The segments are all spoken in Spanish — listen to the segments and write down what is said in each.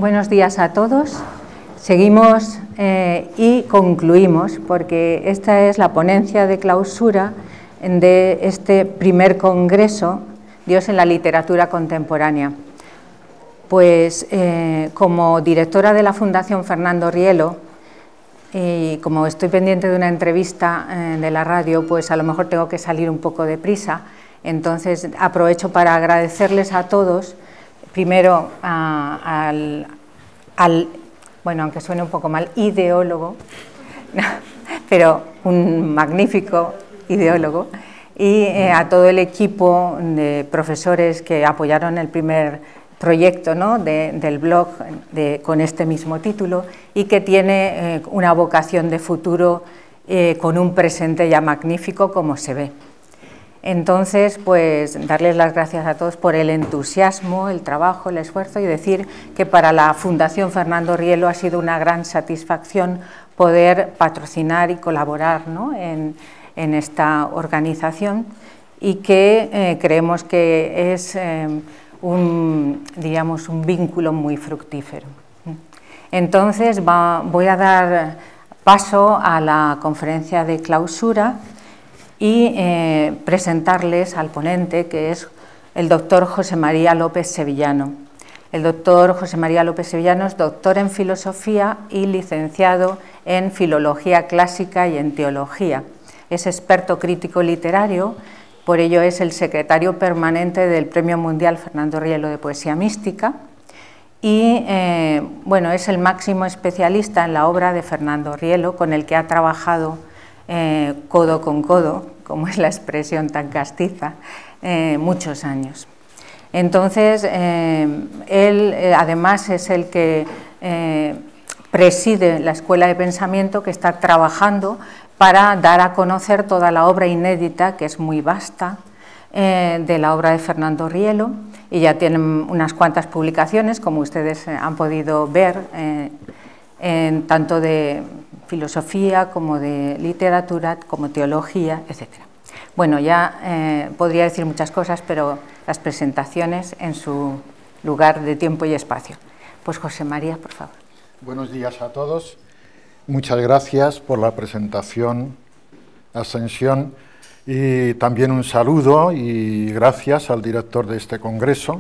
Buenos días a todos. Seguimos y concluimos, porque esta es la ponencia de clausura de este primer congreso, Dios en la literatura contemporánea. Pues como directora de la Fundación Fernando Rielo, y como estoy pendiente de una entrevista de la radio, pues a lo mejor tengo que salir un poco deprisa. Entonces aprovecho para agradecerles a todos, primero bueno, aunque suene un poco mal, ideólogo, pero un magnífico ideólogo, y a todo el equipo de profesores que apoyaron el primer proyecto, ¿no?, del blog con este mismo título, y que tiene una vocación de futuro con un presente ya magnífico, como se ve. Entonces, pues darles las gracias a todos por el entusiasmo, el trabajo, el esfuerzo, y decir que para la Fundación Fernando Rielo ha sido una gran satisfacción poder patrocinar y colaborar, ¿no?, en esta organización, y que creemos que es diríamos, un vínculo muy fructífero. Entonces voy a dar paso a la conferencia de clausura y presentarles al ponente, que es el doctor José María López Sevillano. El doctor José María López Sevillano es doctor en filosofía y licenciado en filología clásica y en teología. Es experto crítico literario, por ello es el secretario permanente del Premio Mundial Fernando Rielo de Poesía Mística, y bueno, es el máximo especialista en la obra de Fernando Rielo, con el que ha trabajado codo con codo, como es la expresión tan castiza, muchos años. Entonces, él además es el que preside la Escuela de Pensamiento, que está trabajando para dar a conocer toda la obra inédita, que es muy vasta, de la obra de Fernando Rielo, y ya tienen unas cuantas publicaciones, como ustedes han podido ver, tanto de filosofía como de literatura, como teología, etc. Bueno, ya podría decir muchas cosas, pero las presentaciones en su lugar de tiempo y espacio. Pues José María, por favor. Buenos días a todos. Muchas gracias por la presentación, Ascensión, y también un saludo y gracias al director de este congreso,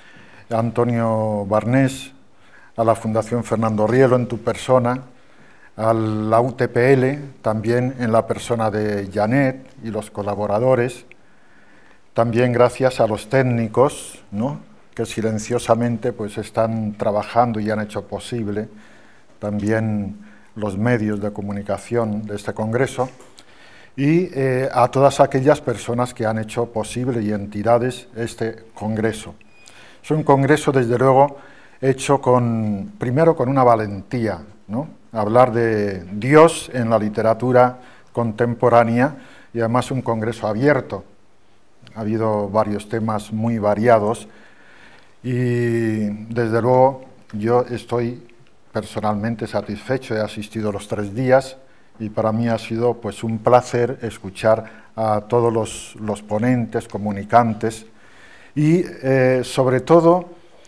Antonio Barnés, a la Fundación Fernando Rielo en tu persona, a la UTPL, también en la persona de Janet y los colaboradores, también gracias a los técnicos, ¿no?, que silenciosamente pues están trabajando y han hecho posible también los medios de comunicación de este congreso, y a todas aquellas personas que han hecho posible y entidades este congreso. Es un congreso, desde luego, hecho primero con una valentía, ¿no?, hablar de Dios en la literatura contemporánea, y además un congreso abierto. Ha habido varios temas muy variados y desde luego yo estoy personalmente satisfecho. He asistido los 3 días y para mí ha sido pues un placer escuchar a todos los ponentes, comunicantes, y sobre todo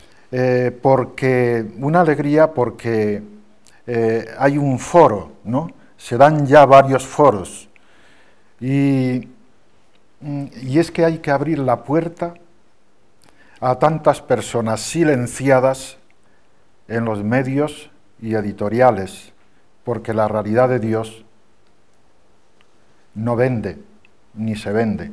una alegría porque hay un foro, ¿no? Se dan ya varios foros, y es que hay que abrir la puerta a tantas personas silenciadas en los medios y editoriales, porque la realidad de Dios no vende, ni se vende.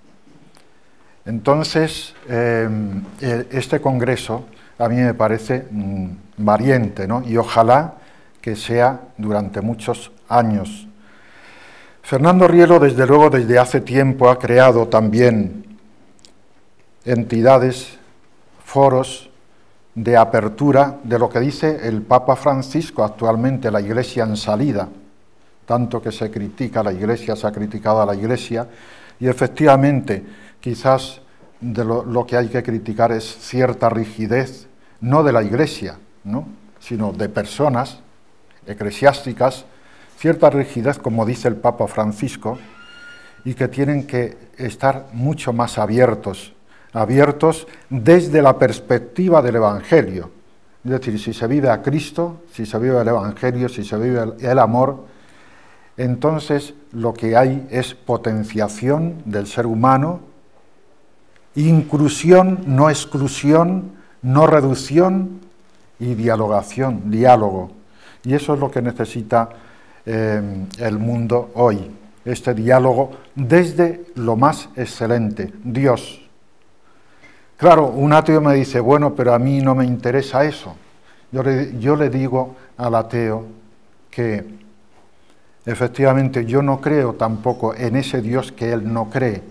Entonces, este congreso a mí me parece valiente, ¿no?, y ojalá que sea durante muchos años. Fernando Rielo, desde luego, desde hace tiempo ha creado también entidades, foros de apertura de lo que dice el Papa Francisco actualmente, la Iglesia en salida. Tanto que se critica la Iglesia, se ha criticado a la Iglesia, y efectivamente quizás lo que hay que criticar es cierta rigidez, no de la Iglesia, ¿no?, sino de personas eclesiásticas, cierta rigidez, como dice el Papa Francisco, y que tienen que estar mucho más abiertos desde la perspectiva del Evangelio, Es decir, si se vive a Cristo, si se vive el Evangelio, si se vive el amor, entonces lo que hay es potenciación del ser humano, inclusión, no exclusión, no reducción y dialogación, diálogo. Y eso es lo que necesita el mundo hoy, este diálogo desde lo más excelente, Dios. Claro, un ateo me dice, bueno, pero a mí no me interesa eso. Yo le digo al ateo que efectivamente yo no creo tampoco en ese Dios que él no cree.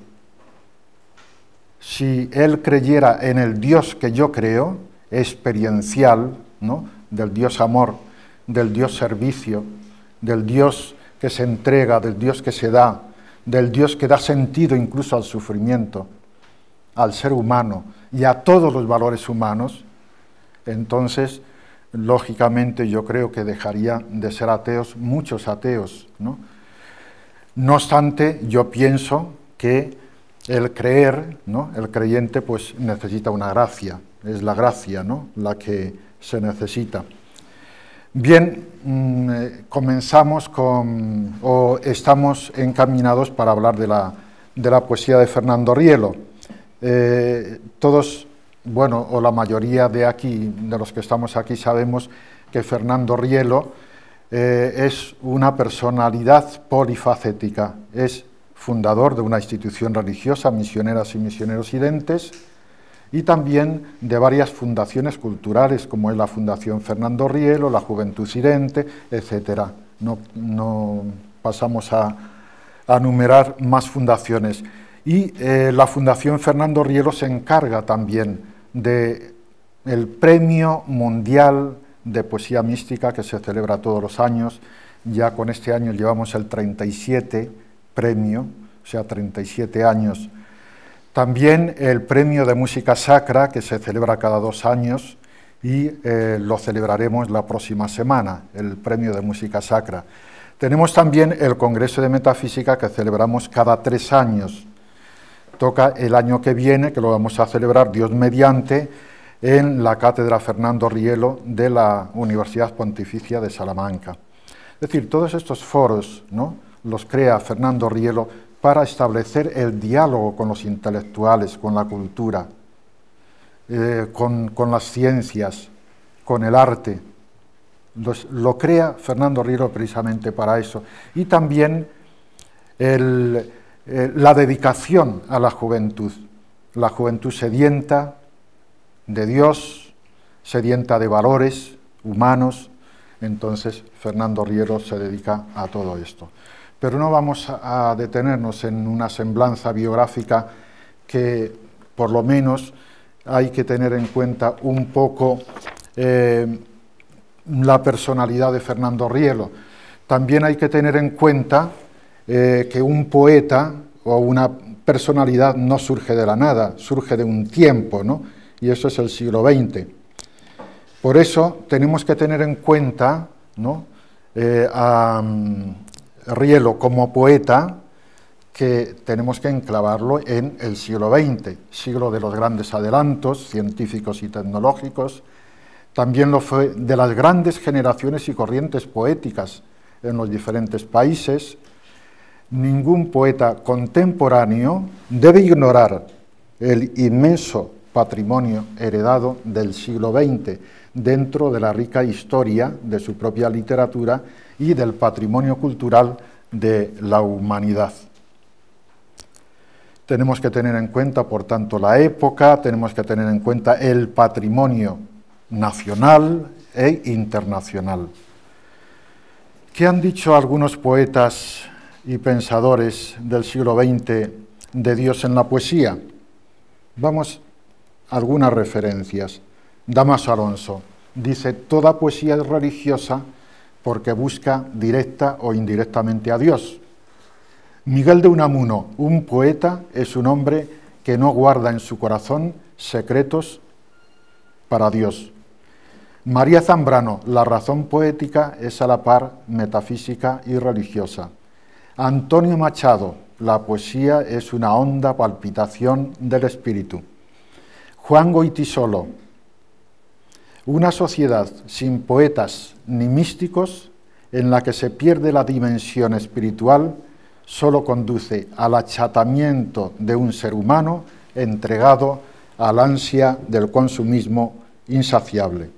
Si él creyera en el Dios que yo creo, experiencial, ¿no?, del Dios amor, del Dios servicio, del Dios que se entrega, del Dios que se da, del Dios que da sentido incluso al sufrimiento, al ser humano y a todos los valores humanos, entonces, lógicamente, yo creo que dejaría de ser ateos muchos ateos, ¿no? No obstante, yo pienso que el creer, ¿no?, el creyente, pues necesita una gracia, es la gracia, ¿no?, la que se necesita. Bien, comenzamos o estamos encaminados para hablar de la poesía de Fernando Rielo. Todos, bueno, o la mayoría de aquí, de los que estamos aquí, sabemos que Fernando Rielo es una personalidad polifacética, es fundador de una institución religiosa, Misioneras y Misioneros Sidentes, y también de varias fundaciones culturales, como es la Fundación Fernando Rielo, la Juventud Sidente, etc. No pasamos a enumerar más fundaciones. Y la Fundación Fernando Rielo se encarga también del Premio Mundial de Poesía Mística, que se celebra todos los años. Ya con este año llevamos el 37 premio, o sea, 37 años. También el Premio de Música Sacra, que se celebra cada 2 años, y lo celebraremos la próxima semana, el Premio de Música Sacra. Tenemos también el Congreso de Metafísica, que celebramos cada 3 años. Toca el año que viene, que lo vamos a celebrar, Dios mediante, en la Cátedra Fernando Rielo de la Universidad Pontificia de Salamanca. Es decir, todos estos foros, ¿no?, los crea Fernando Rielo para establecer el diálogo con los intelectuales, con la cultura, con las ciencias, con el arte. Lo crea Fernando Rielo precisamente para eso. Y también la dedicación a la juventud sedienta de Dios, sedienta de valores humanos. Entonces Fernando Rielo se dedica a todo esto. Pero no vamos a detenernos en una semblanza biográfica que por lo menos hay que tener en cuenta un poco la personalidad de Fernando Rielo. También hay que tener en cuenta que un poeta o una personalidad no surge de la nada, surge de un tiempo, ¿no? Y eso es el siglo XX. Por eso tenemos que tener en cuenta, ¿no?, a Rielo como poeta, que tenemos que enclavarlo en el siglo XX, siglo de los grandes adelantos científicos y tecnológicos. También lo fue de las grandes generaciones y corrientes poéticas en los diferentes países. Ningún poeta contemporáneo debe ignorar el inmenso patrimonio heredado del siglo XX dentro de la rica historia de su propia literatura y del patrimonio cultural de la humanidad. Tenemos que tener en cuenta, por tanto, la época, tenemos que tener en cuenta el patrimonio nacional e internacional. ¿Qué han dicho algunos poetas y pensadores del siglo XX de Dios en la poesía? Vamos a algunas referencias. Dámaso Alonso dice: toda poesía es religiosa porque busca directa o indirectamente a Dios. Miguel de Unamuno: un poeta es un hombre que no guarda en su corazón secretos para Dios. María Zambrano: la razón poética es a la par metafísica y religiosa. Antonio Machado: la poesía es una honda palpitación del espíritu. Juan Goytisolo: Una sociedad sin poetas ni místicos, en la que se pierde la dimensión espiritual, solo conduce al achatamiento de un ser humano entregado al ansia del consumismo insaciable.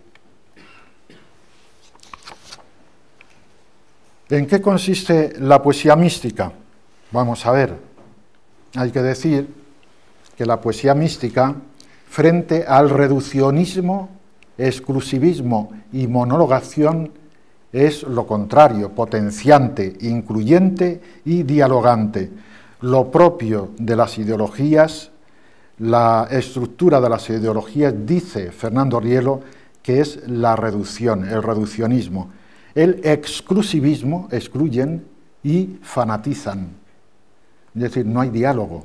¿En qué consiste la poesía mística? Vamos a ver. Hay que decir que la poesía mística, frente al reduccionismo, exclusivismo y monologación, es lo contrario, potenciante, incluyente y dialogante. Lo propio de las ideologías, la estructura de las ideologías, dice Fernando Rielo, que es la reducción, el reduccionismo. El exclusivismo, excluyen y fanatizan. Es decir, no hay diálogo.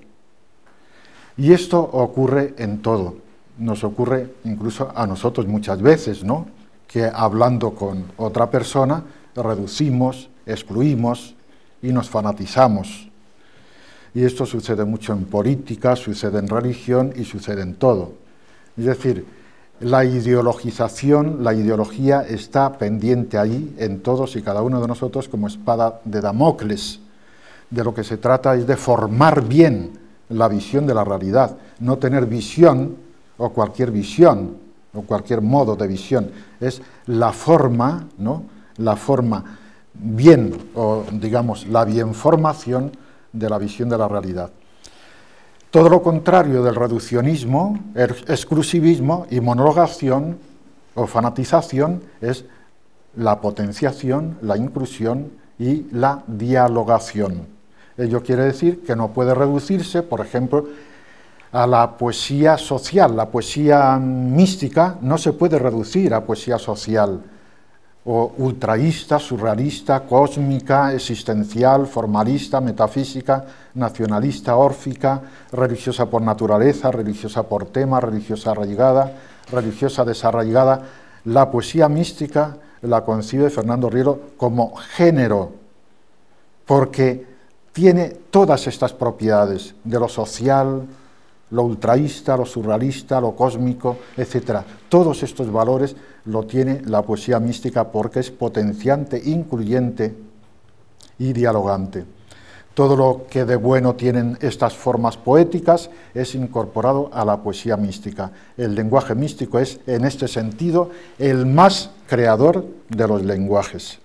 Y esto ocurre en todo. Nos ocurre incluso a nosotros muchas veces, ¿no? Que hablando con otra persona reducimos, excluimos y nos fanatizamos. Y esto sucede mucho en política, sucede en religión y sucede en todo. Es decir, la ideologización, la ideología está pendiente ahí en todos y cada uno de nosotros como espada de Damocles. De lo que se trata es de formar bien la visión de la realidad, no tener visión o cualquier modo de visión. Es la forma, ¿no? La forma bien, o digamos, la bienformación de la visión de la realidad. Todo lo contrario del reduccionismo, el exclusivismo y monologación o fanatización es la potenciación, la inclusión y la dialogación. Ello quiere decir que no puede reducirse, por ejemplo, a la poesía social. La poesía mística no se puede reducir a poesía social, o ultraísta, surrealista, cósmica, existencial, formalista, metafísica, nacionalista, órfica, religiosa por naturaleza, religiosa por tema, religiosa arraigada, religiosa desarraigada. La poesía mística la concibe Fernando Rielo como género, porque tiene todas estas propiedades de lo social, lo ultraísta, lo surrealista, lo cósmico, etc. Todos estos valores lo tiene la poesía mística porque es potenciante, incluyente y dialogante. Todo lo que de bueno tienen estas formas poéticas es incorporado a la poesía mística. El lenguaje místico es, en este sentido, el más creador de los lenguajes.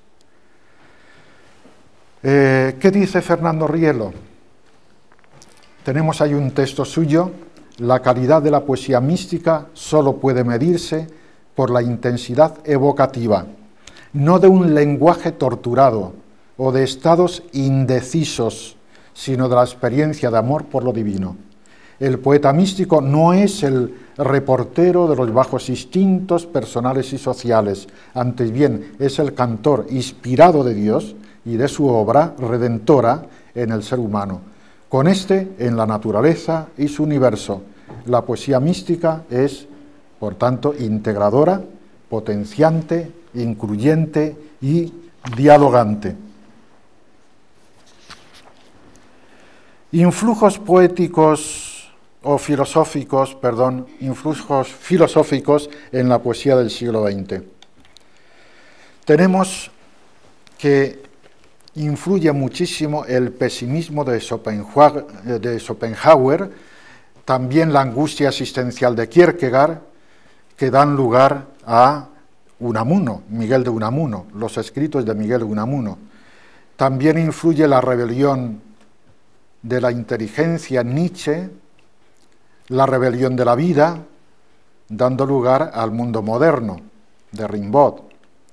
¿Qué dice Fernando Rielo? Tenemos ahí un texto suyo: la calidad de la poesía mística solo puede medirse por la intensidad evocativa, no de un lenguaje torturado o de estados indecisos, sino de la experiencia de amor por lo divino. El poeta místico no es el reportero de los bajos instintos personales y sociales, antes bien es el cantor inspirado de Dios y de su obra redentora en el ser humano, con este en la naturaleza y su universo. La poesía mística es, por tanto, integradora, potenciante, incluyente y dialogante. Influjos filosóficos en la poesía del siglo XX. Tenemos que influye muchísimo el pesimismo de Schopenhauer, también la angustia existencial de Kierkegaard, que dan lugar a Unamuno, Miguel de Unamuno, los escritos de Miguel de Unamuno. También influye la rebelión de la inteligencia en Nietzsche, la rebelión de la vida, dando lugar al mundo moderno, de Rimbaud.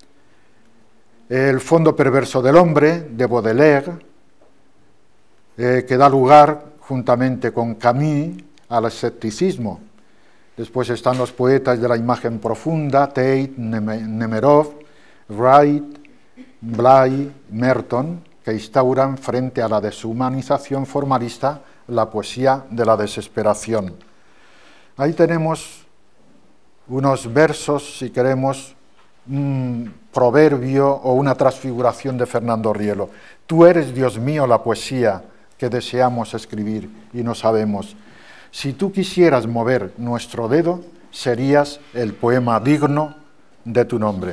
El fondo perverso del hombre, de Baudelaire, que da lugar, juntamente con Camus, al escepticismo. Después están los poetas de la imagen profunda, Tate, Nemerov, Wright, Bly, Merton, que instauran frente a la deshumanización formalista la poesía de la desesperación. Ahí tenemos unos versos, si queremos, un proverbio o una transfiguración de Fernando Rielo. Tú eres, Dios mío, la poesía que deseamos escribir y no sabemos. Si tú quisieras mover nuestro dedo, serías el poema digno de tu nombre.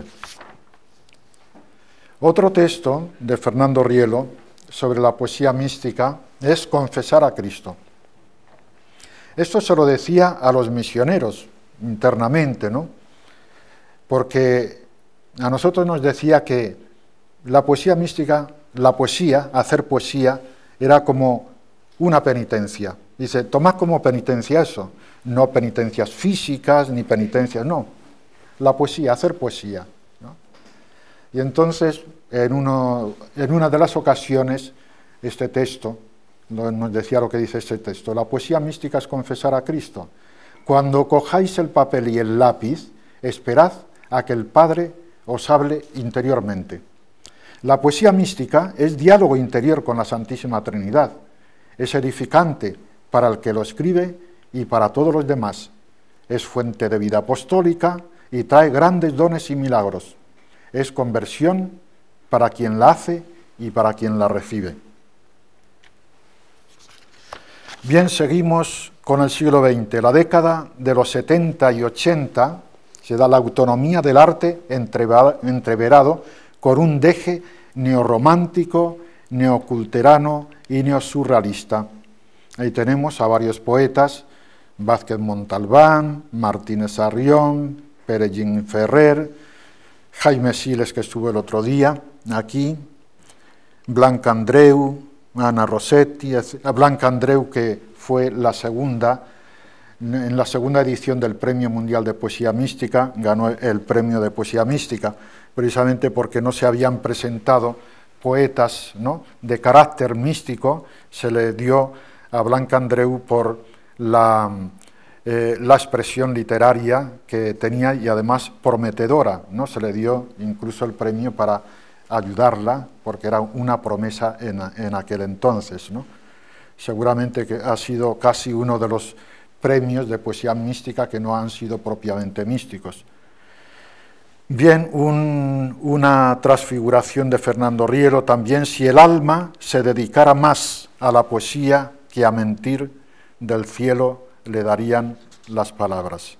Otro texto de Fernando Rielo sobre la poesía mística es confesar a Cristo. Esto se lo decía a los misioneros internamente, ¿no? Porque a nosotros nos decía que la poesía mística, la poesía, hacer poesía, era como una penitencia. Dice, tomad como penitencia eso, no penitencias físicas ni penitencias, no. La poesía, hacer poesía, ¿no? Y entonces, en una de las ocasiones, este texto, nos decía lo que dice este texto, la poesía mística es confesar a Cristo. Cuando cojáis el papel y el lápiz, esperad a que el Padre os hable interiormente. La poesía mística es diálogo interior con la Santísima Trinidad. Es edificante para el que lo escribe y para todos los demás. Es fuente de vida apostólica y trae grandes dones y milagros. Es conversión para quien la hace y para quien la recibe. Bien, seguimos con el siglo XX. La década de los 70 y 80 se da la autonomía del arte entreverado con un deje neorromántico, neoculterano y neosurrealista. Ahí tenemos a varios poetas, Vázquez Montalbán, Martínez Arrión, Perellín Ferrer, Jaime Siles, que estuvo el otro día aquí, Blanca Andreu, Ana Rossetti, Blanca Andreu, que fue en la segunda edición del Premio Mundial de Poesía Mística, ganó el premio de Poesía Mística, precisamente porque no se habían presentado poetas, ¿no?, de carácter místico. Se le dio a Blanca Andreu por la expresión literaria que tenía y además prometedora, ¿no? Se le dio incluso el premio para ayudarla, porque era una promesa en aquel entonces, ¿no? Seguramente que ha sido casi uno de los premios de poesía mística que no han sido propiamente místicos. Bien, una transfiguración de Fernando Rielo también: si el alma se dedicara más a la poesía que a mentir, del cielo le darían las palabras.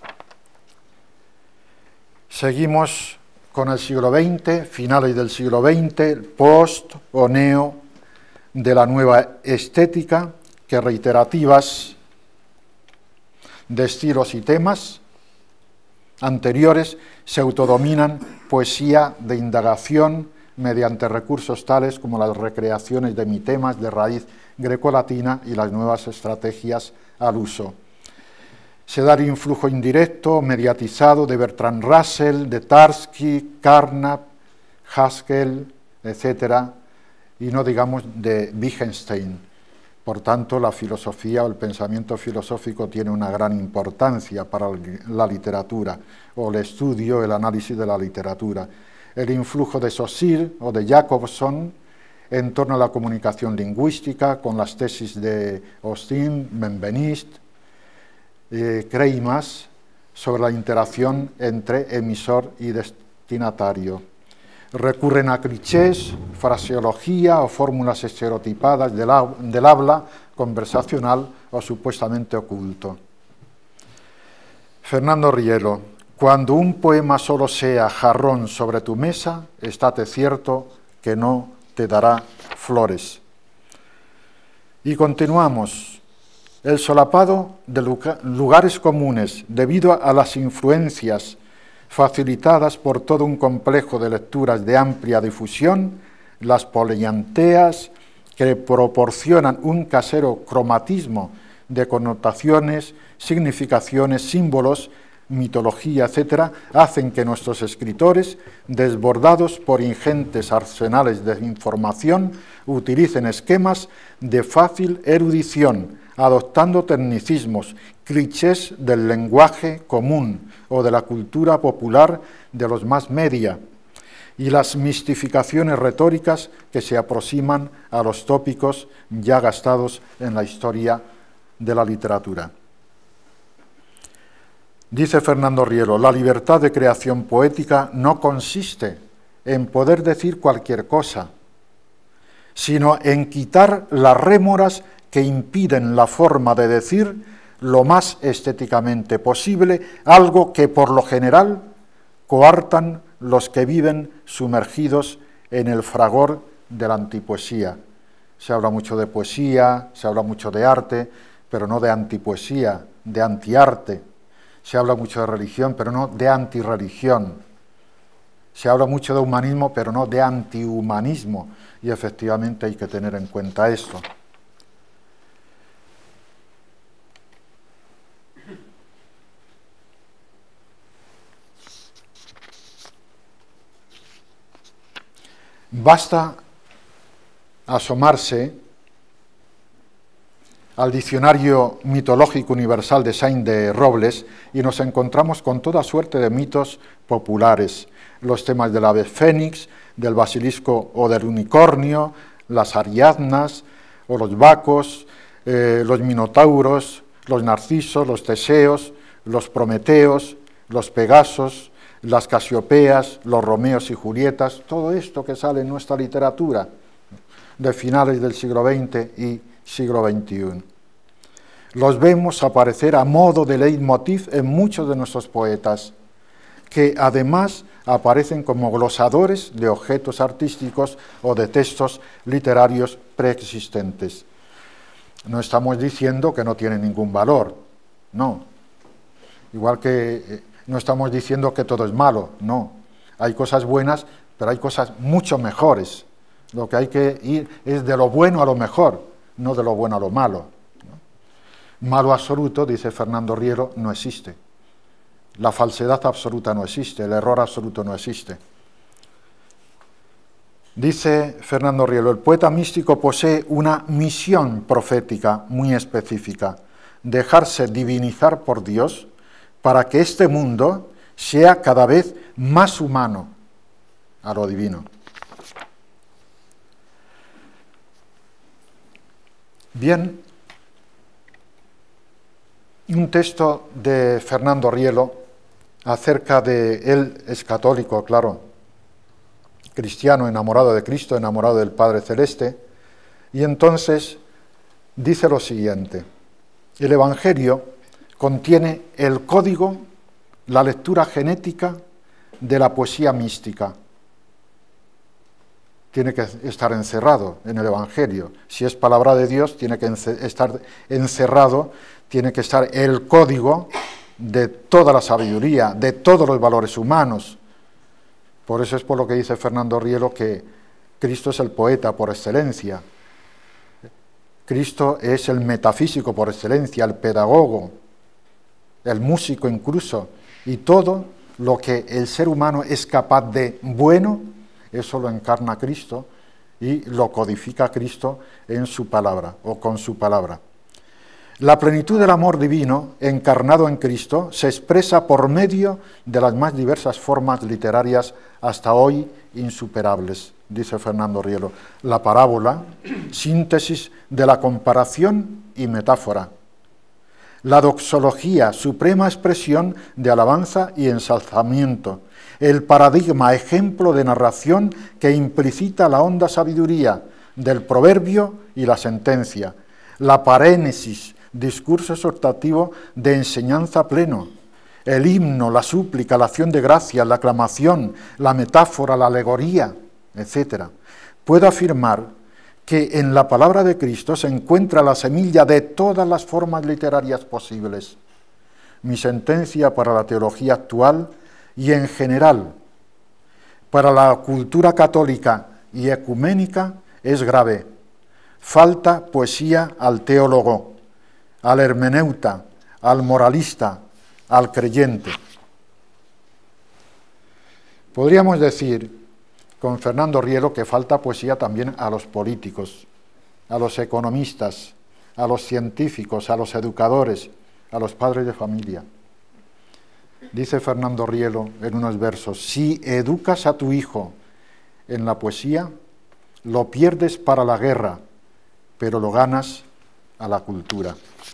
Seguimos con el siglo XX, finales del siglo XX, post o neo de la nueva estética, que reiterativas de estilos y temas anteriores se autodominan poesía de indagación mediante recursos tales como las recreaciones de mitemas de raíz grecolatina y las nuevas estrategias al uso. Se da el influjo indirecto, mediatizado de Bertrand Russell, de Tarski, Carnap, Haskell, etc., y no digamos de Wittgenstein. Por tanto, la filosofía o el pensamiento filosófico tiene una gran importancia para la literatura, o el estudio, el análisis de la literatura. El influjo de Saussure o de Jacobson en torno a la comunicación lingüística, con las tesis de Austin, Benveniste, Kreimas, sobre la interacción entre emisor y destinatario. Recurren a clichés, fraseología o fórmulas estereotipadas del habla conversacional o supuestamente oculto. Fernando Rielo: cuando un poema solo sea jarrón sobre tu mesa, estate cierto que no te dará flores. Y continuamos. El solapado de lugares comunes, debido a las influencias facilitadas por todo un complejo de lecturas de amplia difusión, las polianteas, que proporcionan un casero cromatismo de connotaciones, significaciones, símbolos, mitología, etc., hacen que nuestros escritores, desbordados por ingentes arsenales de información, utilicen esquemas de fácil erudición, adoptando tecnicismos, clichés del lenguaje común o de la cultura popular de los más media, y las mistificaciones retóricas que se aproximan a los tópicos ya gastados en la historia de la literatura. Dice Fernando Rielo: la libertad de creación poética no consiste en poder decir cualquier cosa, sino en quitar las rémoras que impiden la forma de decir lo más estéticamente posible algo que por lo general coartan los que viven sumergidos en el fragor de la antipoesía. Se habla mucho de poesía, se habla mucho de arte, pero no de antipoesía, de antiarte. Se habla mucho de religión, pero no de antirreligión. Se habla mucho de humanismo, pero no de antihumanismo. Y efectivamente hay que tener en cuenta esto. Basta asomarse al Diccionario Mitológico Universal de Saint-de-Robles y nos encontramos con toda suerte de mitos populares. Los temas del ave fénix, del basilisco o del unicornio, las ariadnas o los bacos, los minotauros, los narcisos, los teseos, los prometeos, los pegasos, las casiopeas, los romeos y julietas, todo esto que sale en nuestra literatura de finales del siglo XX y siglo XXI. Los vemos aparecer a modo de leitmotiv en muchos de nuestros poetas, que además aparecen como glosadores de objetos artísticos o de textos literarios preexistentes. No estamos diciendo que no tienen ningún valor, no. Igual que no estamos diciendo que todo es malo, no. Hay cosas buenas, pero hay cosas mucho mejores. Lo que hay que ir es de lo bueno a lo mejor, no de lo bueno a lo malo. Malo absoluto, dice Fernando Rielo, no existe. La falsedad absoluta no existe, el error absoluto no existe. Dice Fernando Rielo, el poeta místico posee una misión profética muy específica, dejarse divinizar por Dios para que este mundo sea cada vez más humano a lo divino. Bien, un texto de Fernando Rielo acerca de, él es católico, claro, cristiano, enamorado de Cristo, enamorado del Padre Celeste, y entonces dice lo siguiente: el Evangelio contiene el código, la lectura genética de la poesía mística. Tiene que estar encerrado en el Evangelio. Si es palabra de Dios, tiene que estar encerrado, tiene que estar el código de toda la sabiduría, de todos los valores humanos. Por eso es por lo que dice Fernando Rielo que Cristo es el poeta por excelencia. Cristo es el metafísico por excelencia, el pedagogo, el músico incluso, y todo lo que el ser humano es capaz de bueno, eso lo encarna Cristo y lo codifica Cristo en su palabra o con su palabra. La plenitud del amor divino encarnado en Cristo se expresa por medio de las más diversas formas literarias hasta hoy insuperables, dice Fernando Rielo. La parábola, síntesis de la comparación y metáfora. La doxología, suprema expresión de alabanza y ensalzamiento. El paradigma, ejemplo de narración que implicita la honda sabiduría del proverbio y la sentencia. La parénesis, discurso exhortativo de enseñanza pleno. El himno, la súplica, la acción de gracias, la aclamación, la metáfora, la alegoría, etc. Puedo afirmar que en la palabra de Cristo se encuentra la semilla de todas las formas literarias posibles. Mi sentencia para la teología actual y en general para la cultura católica y ecuménica es grave. Falta poesía al teólogo, al hermeneuta, al moralista, al creyente. Podríamos decir con Fernando Rielo que falta poesía también a los políticos, a los economistas, a los científicos, a los educadores, a los padres de familia. Dice Fernando Rielo en unos versos: si educas a tu hijo en la poesía, lo pierdes para la guerra, pero lo ganas a la cultura.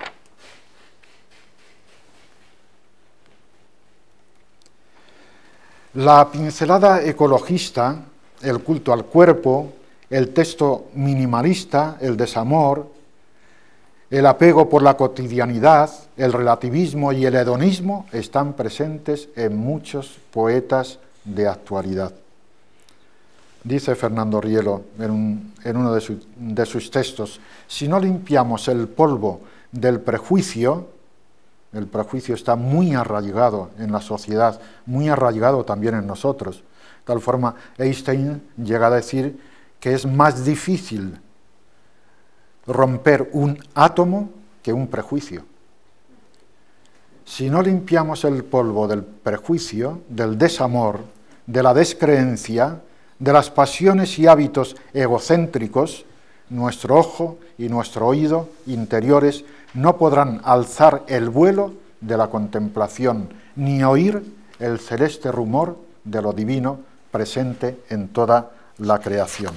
La pincelada ecologista, el culto al cuerpo, el texto minimalista, el desamor, el apego por la cotidianidad, el relativismo y el hedonismo están presentes en muchos poetas de actualidad. Dice Fernando Rielo en uno de sus textos, si no limpiamos el polvo del prejuicio, el prejuicio está muy arraigado en la sociedad, muy arraigado también en nosotros. De tal forma, Einstein llega a decir que es más difícil romper un átomo que un prejuicio. Si no limpiamos el polvo del prejuicio, del desamor, de la descreencia, de las pasiones y hábitos egocéntricos, nuestro ojo y nuestro oído interiores no podrán alzar el vuelo de la contemplación, ni oír el celeste rumor de lo divino presente en toda la creación.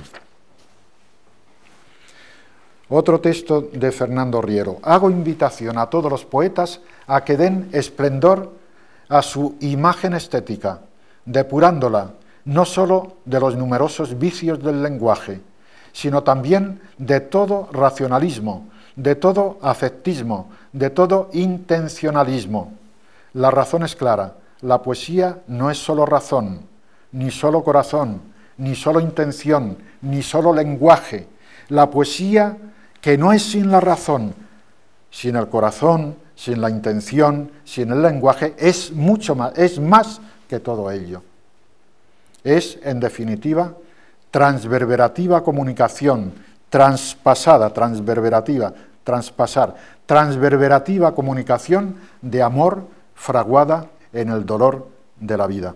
Otro texto de Fernando Rielo. Hago invitación a todos los poetas a que den esplendor a su imagen estética, depurándola no sólo de los numerosos vicios del lenguaje, sino también de todo racionalismo, de todo afectismo, de todo intencionalismo. La razón es clara, la poesía no es sólo razón, ni sólo corazón, ni sólo intención, ni sólo lenguaje. La poesía, que no es sin la razón, sin el corazón, sin la intención, sin el lenguaje, es mucho más, es más que todo ello. Es, en definitiva, transverberativa comunicación, traspasada, transverberativa, traspasar, transverberativa comunicación de amor fraguada en el dolor de la vida.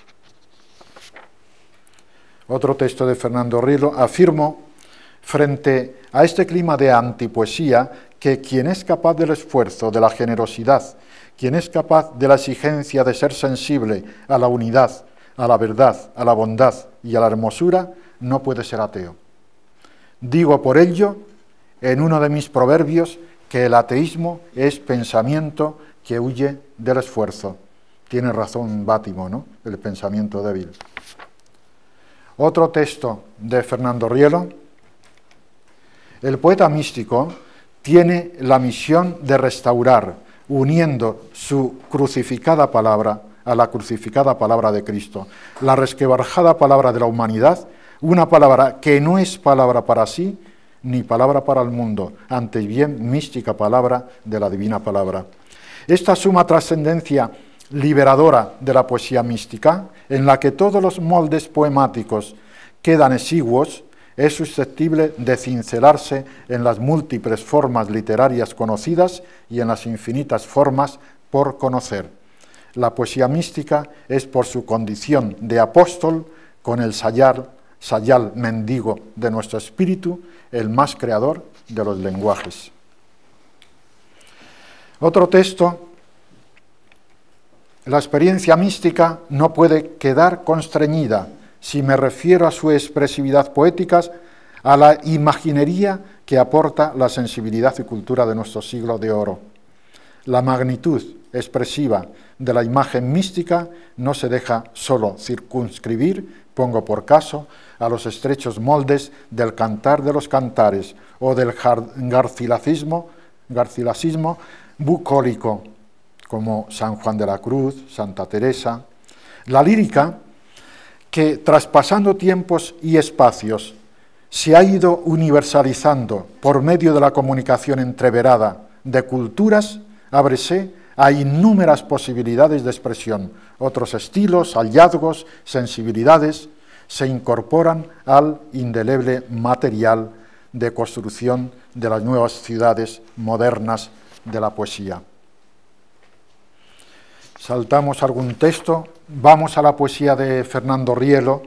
Otro texto de Fernando Rielo, afirmo, frente a este clima de antipoesía, que quien es capaz del esfuerzo, de la generosidad, quien es capaz de la exigencia de ser sensible a la unidad, a la verdad, a la bondad y a la hermosura, no puede ser ateo. Digo por ello, en uno de mis proverbios, que el ateísmo es pensamiento que huye del esfuerzo. Tiene razón Bátimo, ¿no? El pensamiento débil. Otro texto de Fernando Rielo. El poeta místico tiene la misión de restaurar, uniendo su crucificada palabra a la crucificada palabra de Cristo, la resquebrajada palabra de la humanidad, una palabra que no es palabra para sí, ni palabra para el mundo, antes bien mística palabra de la divina palabra. Esta suma trascendencia liberadora de la poesía mística, en la que todos los moldes poemáticos quedan exiguos, es susceptible de cincelarse en las múltiples formas literarias conocidas y en las infinitas formas por conocer. La poesía mística es, por su condición de apóstol, con el sayal mendigo de nuestro espíritu, el más creador de los lenguajes. Otro texto. La experiencia mística no puede quedar constreñida, si me refiero a su expresividad poética, a la imaginería que aporta la sensibilidad y cultura de nuestro siglo de oro. La magnitud expresiva de la imagen mística no se deja solo circunscribir, pongo por caso, a los estrechos moldes del cantar de los cantares o del garcilasismo bucólico, como San Juan de la Cruz, Santa Teresa. La lírica, que traspasando tiempos y espacios se ha ido universalizando por medio de la comunicación entreverada de culturas, ábrese a innúmeras posibilidades de expresión. Otros estilos, hallazgos, sensibilidades se incorporan al indeleble material de construcción de las nuevas ciudades modernas de la poesía. Saltamos algún texto, vamos a la poesía de Fernando Rielo.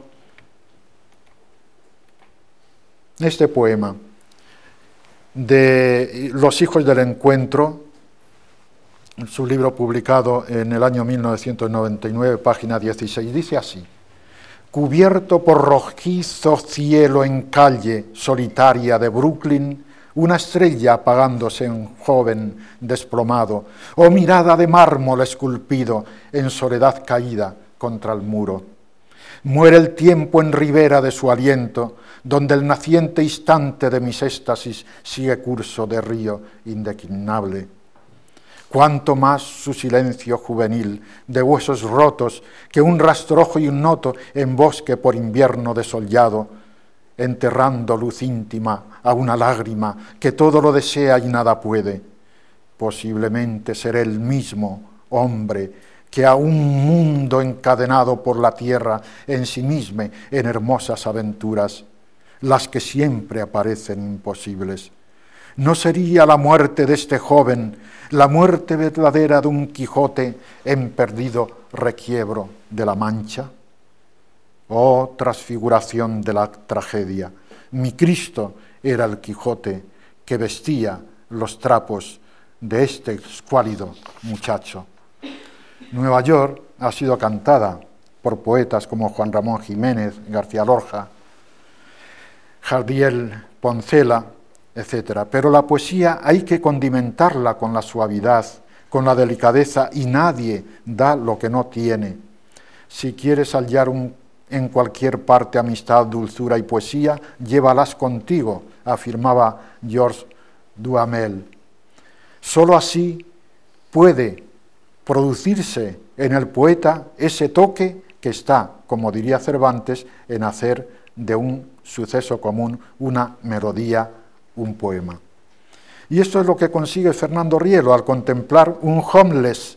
Este poema de Los hijos del encuentro, su libro publicado en el año 1999, página 16, dice así: cubierto por rojizo cielo en calle solitaria de Brooklyn, una estrella apagándose en joven desplomado, o mirada de mármol esculpido en soledad caída contra el muro. Muere el tiempo en ribera de su aliento, donde el naciente instante de mis éxtasis sigue curso de río indeclinable. Cuánto más su silencio juvenil, de huesos rotos, que un rastrojo y un noto en bosque por invierno desollado, enterrando luz íntima a una lágrima que todo lo desea y nada puede. Posiblemente seré el mismo hombre que a un mundo encadenado por la tierra en sí mismo en hermosas aventuras, las que siempre aparecen imposibles. ¿No sería la muerte de este joven la muerte verdadera de un Quijote en perdido requiebro de la Mancha? Oh, transfiguración de la tragedia, mi Cristo era el Quijote que vestía los trapos de este escuálido muchacho. Nueva York ha sido cantada por poetas como Juan Ramón Jiménez, García Lorca, Jardiel Poncela, etc. Pero la poesía hay que condimentarla con la suavidad, con la delicadeza, y nadie da lo que no tiene. Si quieres hallar en cualquier parte amistad, dulzura y poesía, llévalas contigo, afirmaba Georges Duhamel. Solo así puede producirse en el poeta ese toque que está, como diría Cervantes, en hacer de un suceso común una melodía, un poema. Y esto es lo que consigue Fernando Rielo al contemplar un homeless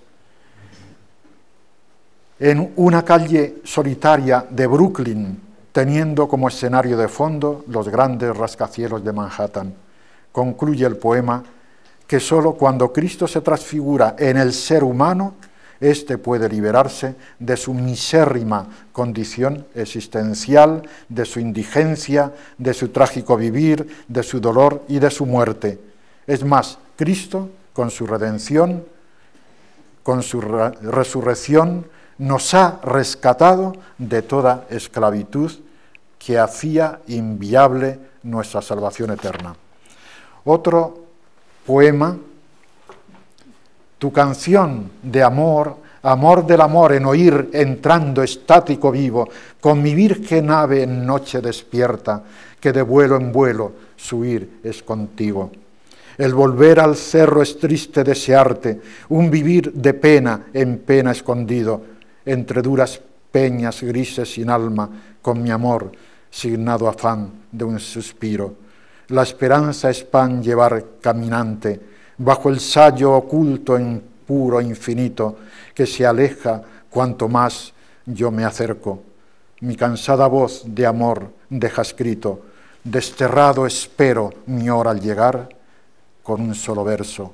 en una calle solitaria de Brooklyn, teniendo como escenario de fondo los grandes rascacielos de Manhattan. Concluye el poema que sólo cuando Cristo se transfigura en el ser humano, éste puede liberarse de su misérrima condición existencial, de su indigencia, de su trágico vivir, de su dolor y de su muerte. Es más, Cristo, con su redención, con su resurrección, nos ha rescatado de toda esclavitud que hacía inviable nuestra salvación eterna. Otro poema, tu canción de amor, amor del amor en oír entrando estático vivo, con mi virgen ave en noche despierta, que de vuelo en vuelo su ir es contigo. El volver al cerro es triste desearte, un vivir de pena en pena escondido, entre duras peñas grises sin alma, con mi amor, signado afán de un suspiro. La esperanza es pan llevar caminante, bajo el sayo oculto en puro infinito, que se aleja cuanto más yo me acerco. Mi cansada voz de amor deja escrito, desterrado espero mi hora al llegar, con un solo verso,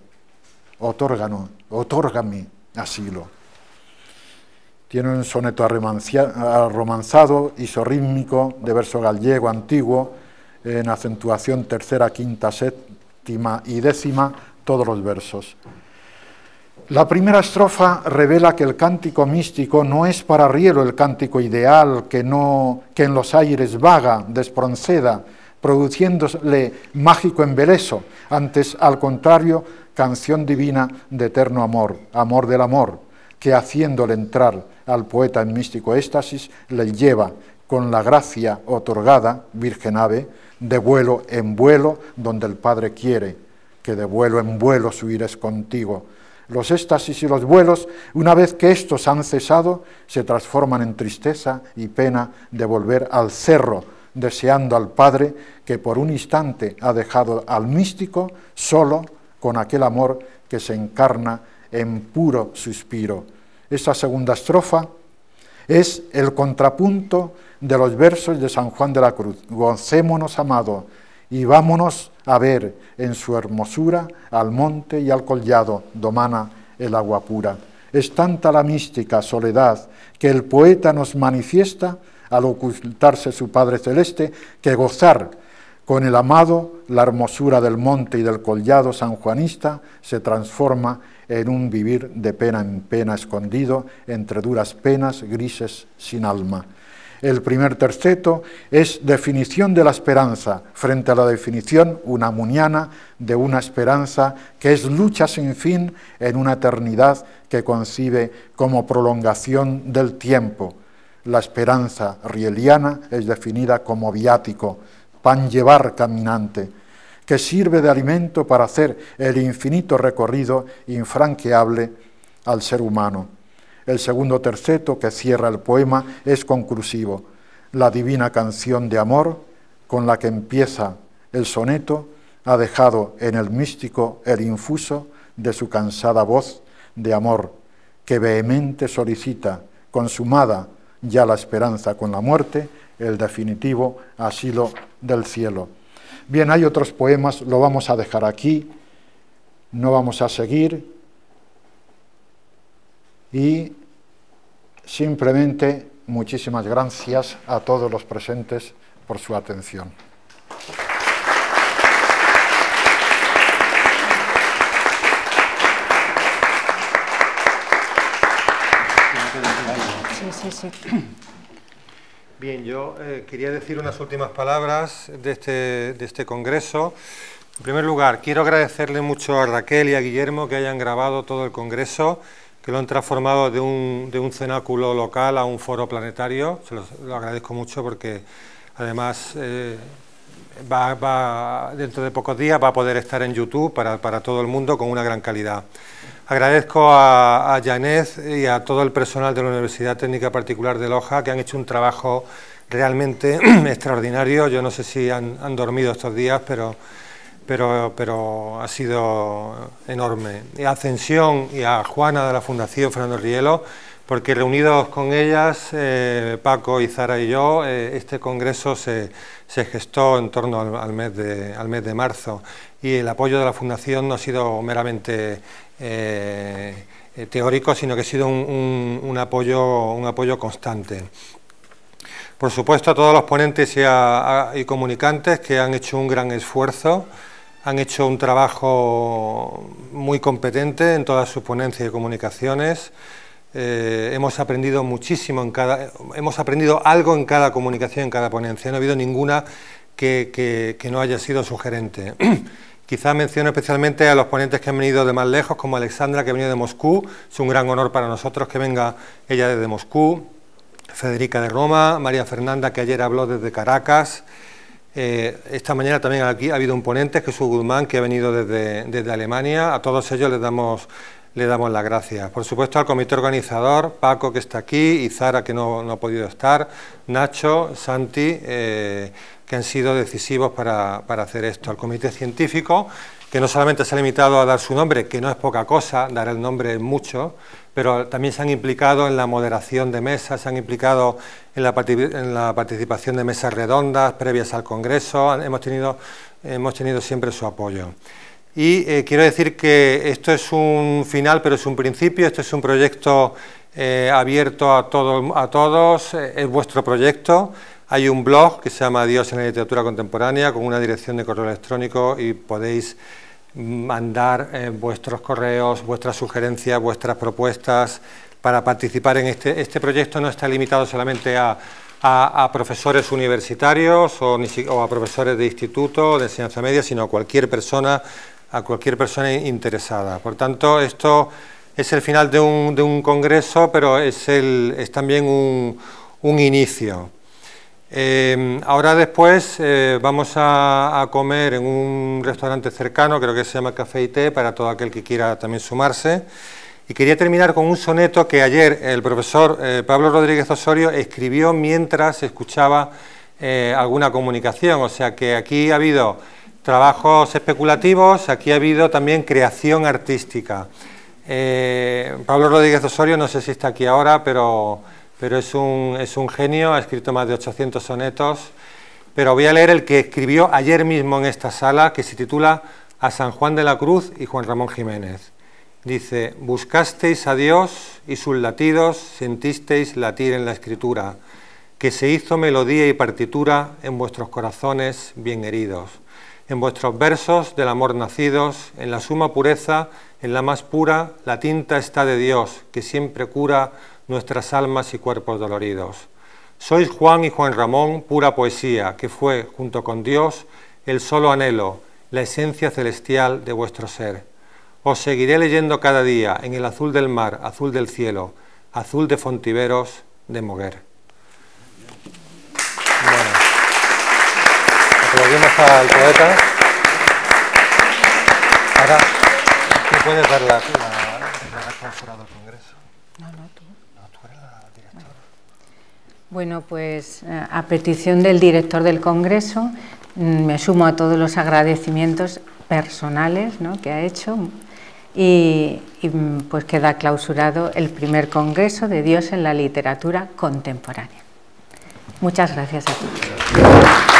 otórgame asilo. Tiene un soneto romanzado, isorrítmico, de verso gallego antiguo, en acentuación tercera, quinta, séptima y décima, todos los versos. La primera estrofa revela que el cántico místico no es para Rielo el cántico ideal que en los aires vaga, despronceda, produciéndole mágico embeleso, antes, al contrario, canción divina de eterno amor, amor del amor, que haciéndole entrar al poeta en místico éxtasis, le lleva con la gracia otorgada, virgen ave, de vuelo en vuelo, donde el Padre quiere, que de vuelo en vuelo su ir es contigo. Los éxtasis y los vuelos, una vez que estos han cesado, se transforman en tristeza y pena de volver al cerro, deseando al Padre que por un instante ha dejado al místico solo con aquel amor que se encarna en puro suspiro. Esta segunda estrofa es el contrapunto de los versos de San Juan de la Cruz. Gocémonos, amado, y vámonos a ver en su hermosura al monte y al collado domana el agua pura. Es tanta la mística soledad que el poeta nos manifiesta al ocultarse su Padre Celeste, que gozar con el amado la hermosura del monte y del collado sanjuanista se transforma en un vivir de pena en pena escondido entre duras penas grises sin alma. El primer terceto es definición de la esperanza, frente a la definición unamuniana de una esperanza que es lucha sin fin en una eternidad que concibe como prolongación del tiempo. La esperanza rieliana es definida como viático, pan llevar caminante, que sirve de alimento para hacer el infinito recorrido infranqueable al ser humano. El segundo terceto, que cierra el poema, es conclusivo. La divina canción de amor con la que empieza el soneto ha dejado en el místico el infuso de su cansada voz de amor, que vehemente solicita, consumada ya la esperanza con la muerte, el definitivo asilo del cielo. Bien, hay otros poemas, lo vamos a dejar aquí, no vamos a seguir, y simplemente muchísimas gracias a todos los presentes por su atención. Sí. Bien, yo quería decir unas últimas palabras de este congreso. En primer lugar, quiero agradecerle mucho a Raquel y a Guillermo que hayan grabado todo el congreso, que lo han transformado de un cenáculo local a un foro planetario. Se lo agradezco mucho porque además dentro de pocos días va a poder estar en YouTube para todo el mundo con una gran calidad. Agradezco a Janet y a todo el personal de la Universidad Técnica Particular de Loja, que han hecho un trabajo realmente extraordinario. Yo no sé si han dormido estos días, pero ha sido enorme. Y a Ascensión y a Juana de la Fundación Fernando Rielo, porque reunidos con ellas, Paco y Zara y yo, este congreso se gestó en torno al mes de marzo, y el apoyo de la Fundación no ha sido meramente teórico, sino que ha sido un apoyo constante. Por supuesto, a todos los ponentes y comunicantes que han hecho un gran esfuerzo, han hecho un trabajo muy competente en todas sus ponencias y comunicaciones. Hemos aprendido muchísimo hemos aprendido algo en cada comunicación, en cada ponencia. No ha habido ninguna que no haya sido sugerente. Quizá menciono especialmente a los ponentes que han venido de más lejos, como Alexandra, que ha venido de Moscú. Es un gran honor para nosotros que venga ella desde Moscú. Federica de Roma, María Fernanda, que ayer habló desde Caracas. Esta mañana también aquí ha habido un ponente, Jesús Guzmán, que ha venido desde Alemania. A todos ellos les damos las gracias. Por supuesto al comité organizador, Paco, que está aquí, y Zara, que no ha podido estar, Nacho, Santi, que han sido decisivos para hacer esto. Al comité científico, que no solamente se ha limitado a dar su nombre, que no es poca cosa, dar el nombre es mucho, pero también se han implicado en la moderación de mesas, se han implicado en la participación de mesas redondas previas al Congreso. Hemos tenido siempre su apoyo. Y quiero decir que esto es un final, pero es un principio. Este es un proyecto abierto a todos, es vuestro proyecto. Hay un blog que se llama Dios en la literatura contemporánea, con una dirección de correo electrónico, y podéis mandar vuestros correos, vuestras sugerencias, vuestras propuestas para participar en este proyecto. No está limitado solamente a profesores universitarios o a profesores de instituto, de enseñanza media, sino a cualquier persona interesada. Por tanto, esto es el final de un congreso, pero es también un inicio. Ahora después vamos a comer en un restaurante cercano, creo que se llama Café y Té, para todo aquel que quiera también sumarse. Y quería terminar con un soneto que ayer el profesor Pablo Rodríguez Osorio escribió mientras escuchaba alguna comunicación. O sea que aquí ha habido trabajos especulativos, aquí ha habido también creación artística. Pablo Rodríguez Osorio, no sé si está aquí ahora, pero es un genio, ha escrito más de 800 sonetos, pero voy a leer el que escribió ayer mismo en esta sala, que se titula A San Juan de la Cruz y Juan Ramón Jiménez. Dice: buscasteis a Dios y sus latidos sentisteis latir en la escritura, que se hizo melodía y partitura en vuestros corazones bien heridos, en vuestros versos del amor nacidos, en la suma pureza, en la más pura, la tinta está de Dios, que siempre cura nuestras almas y cuerpos doloridos. Sois Juan y Juan Ramón, pura poesía, que fue, junto con Dios, el solo anhelo, la esencia celestial de vuestro ser. Os seguiré leyendo cada día en el azul del mar, azul del cielo, azul de Fontiveros, de Moguer. aplauso al poeta. Ahora, ¿tú puedes dar la clausura del Congreso? No, tú. No, tú eres la directora. Bueno, pues a petición del director del Congreso me sumo a todos los agradecimientos personales, ¿no?, que ha hecho y pues queda clausurado el primer Congreso de Dios en la Literatura Contemporánea. Muchas gracias a todos.